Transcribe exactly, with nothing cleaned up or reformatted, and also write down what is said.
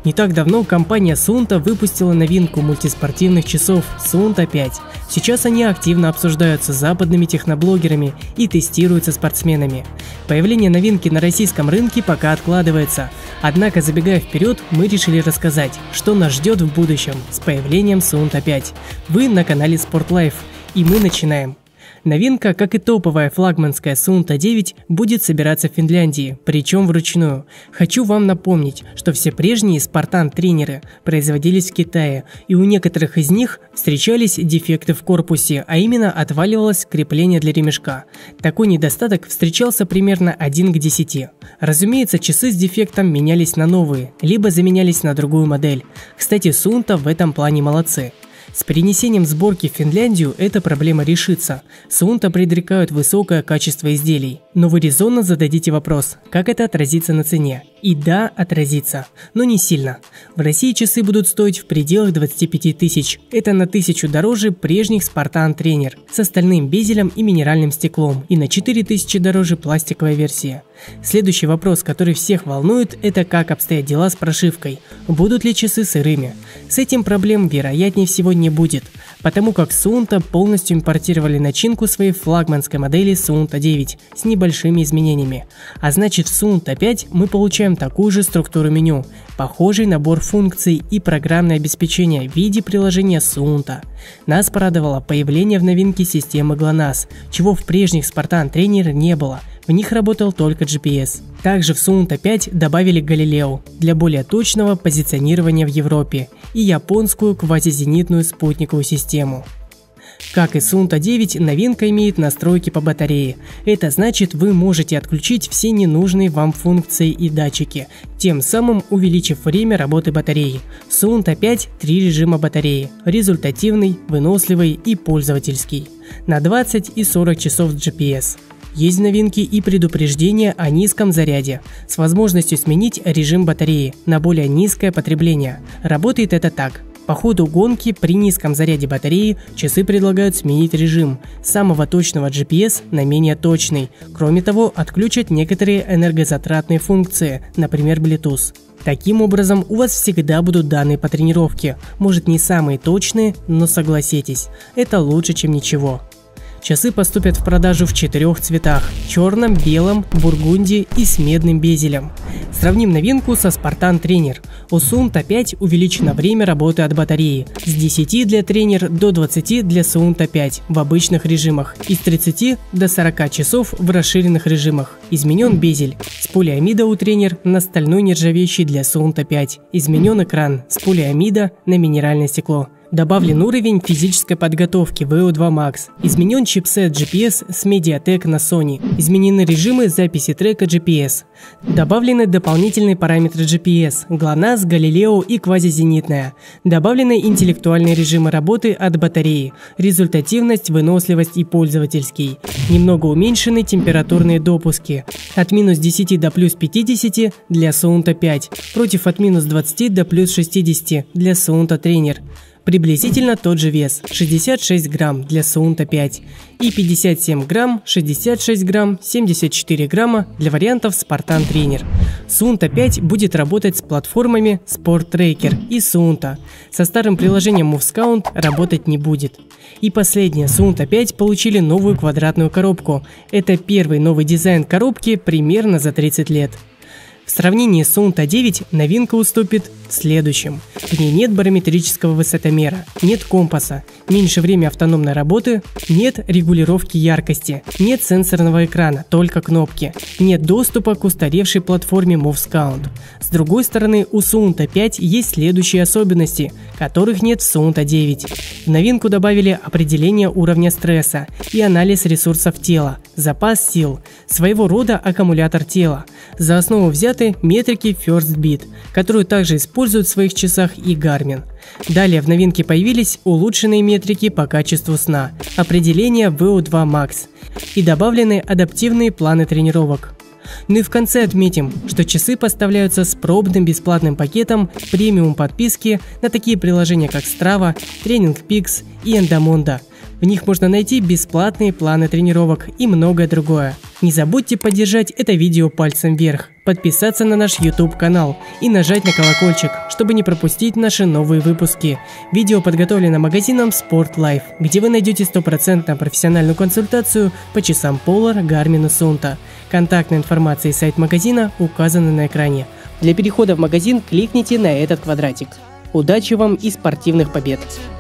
Не так давно компания Suunto выпустила новинку мультиспортивных часов Suunto пять. Сейчас они активно обсуждаются западными техноблогерами и тестируются спортсменами. Появление новинки на российском рынке пока откладывается. Однако, забегая вперед, мы решили рассказать, что нас ждет в будущем с появлением Suunto пять. Вы на канале SportLife, и мы начинаем. Новинка, как и топовая флагманская Suunto девять, будет собираться в Финляндии, причем вручную. Хочу вам напомнить, что все прежние Spartan-тренеры производились в Китае, и у некоторых из них встречались дефекты в корпусе, а именно отваливалось крепление для ремешка. Такой недостаток встречался примерно один к десяти. Разумеется, часы с дефектом менялись на новые, либо заменялись на другую модель. Кстати, Suunto в этом плане молодцы. С перенесением сборки в Финляндию эта проблема решится. Suunto предрекают высокое качество изделий. Но вы резонно зададите вопрос, как это отразится на цене. И да, отразится, но не сильно. В России часы будут стоить в пределах двадцати пяти тысяч. Это на тысячу дороже прежних Spartan Trainer с остальным безелем и минеральным стеклом, и на четыре тысячи дороже пластиковая версия. Следующий вопрос, который всех волнует, это как обстоят дела с прошивкой. Будут ли часы сырыми? С этим проблем вероятнее всего не будет, потому как Suunto полностью импортировали начинку своей флагманской модели Suunto девять с небольшими изменениями. А значит, в Suunto пять мы получаем такую же структуру меню, похожий набор функций и программное обеспечение в виде приложения Suunto. Нас порадовало появление в новинке системы GLONASS, чего в прежних Spartan Trainer не было. В них работал только джи пи эс. Также в Suunto пять добавили Galileo для более точного позиционирования в Европе и японскую квазизенитную спутниковую систему. Как и Suunto девять, новинка имеет настройки по батарее. Это значит, вы можете отключить все ненужные вам функции и датчики, тем самым увеличив время работы батареи. В Suunto пять три режима батареи – результативный, выносливый и пользовательский. На двадцать и сорок часов джи пи эс. Есть новинки и предупреждения о низком заряде, с возможностью сменить режим батареи на более низкое потребление. Работает это так. По ходу гонки при низком заряде батареи часы предлагают сменить режим с самого точного джи пи эс на менее точный. Кроме того, отключат некоторые энергозатратные функции, например, Bluetooth. Таким образом, у вас всегда будут данные по тренировке. Может, не самые точные, но согласитесь, это лучше, чем ничего. Часы поступят в продажу в четырех цветах – черном, белом, бургунди и с медным безелем. Сравним новинку со Spartan Trainer. У Suunto пять увеличено время работы от батареи с десяти для Trainer до двадцати для Suunto пять в обычных режимах и с тридцати до сорока часов в расширенных режимах. Изменен безель с полиамида у Trainer на стальной нержавеющий для Suunto пять. Изменен экран с полиамида на минеральное стекло. Добавлен уровень физической подготовки ви о два макс. Изменен чипсет джи пи эс с Mediatek на Sony. Изменены режимы записи трека джи пи эс. Добавлены дополнительные параметры джи пи эс, GLONASS, Galileo и квазизенитная. Добавлены интеллектуальные режимы работы от батареи, результативность, выносливость и пользовательский. Немного уменьшены температурные допуски. От минус десяти до плюс пятидесяти для Suunto пять, против от минус двадцати до плюс шестидесяти для Suunto Trainer. Приблизительно тот же вес – шестьдесят шесть грамм для Suunto пять и пятьдесят семь грамм, шестьдесят шесть грамм, семьдесят четыре грамма для вариантов Spartan Trainer. Suunto пять будет работать с платформами Sport Tracker и Suunto. Со старым приложением MovesCount работать не будет. И последнее, Suunto пять получили новую квадратную коробку. Это первый новый дизайн коробки примерно за тридцать лет. В сравнении с Suunto девять новинка уступит в следующем. В ней нет барометрического высотомера, нет компаса, меньше время автономной работы, нет регулировки яркости, нет сенсорного экрана, только кнопки, нет доступа к устаревшей платформе MovesCount. С другой стороны, у Suunto пять есть следующие особенности, которых нет в Suunto девять. В новинку добавили определение уровня стресса и анализ ресурсов тела, запас сил, своего рода аккумулятор тела. За основу взяты метрики First Beat, которую также используют в своих часах и Garmin. Далее в новинке появились улучшенные метрики по качеству сна, определение ви о два макс и добавлены адаптивные планы тренировок. Ну и в конце отметим, что часы поставляются с пробным бесплатным пакетом премиум подписки на такие приложения как Strava, TrainingPeaks и Endomondo. В них можно найти бесплатные планы тренировок и многое другое. Не забудьте поддержать это видео пальцем вверх, подписаться на наш YouTube канал и нажать на колокольчик, чтобы не пропустить наши новые выпуски. Видео подготовлено магазином Sport Life, где вы найдете стопроцентную профессиональную консультацию по часам Polar, Garmin и Suunto. Контактная информация и сайт магазина указаны на экране. Для перехода в магазин кликните на этот квадратик. Удачи вам и спортивных побед!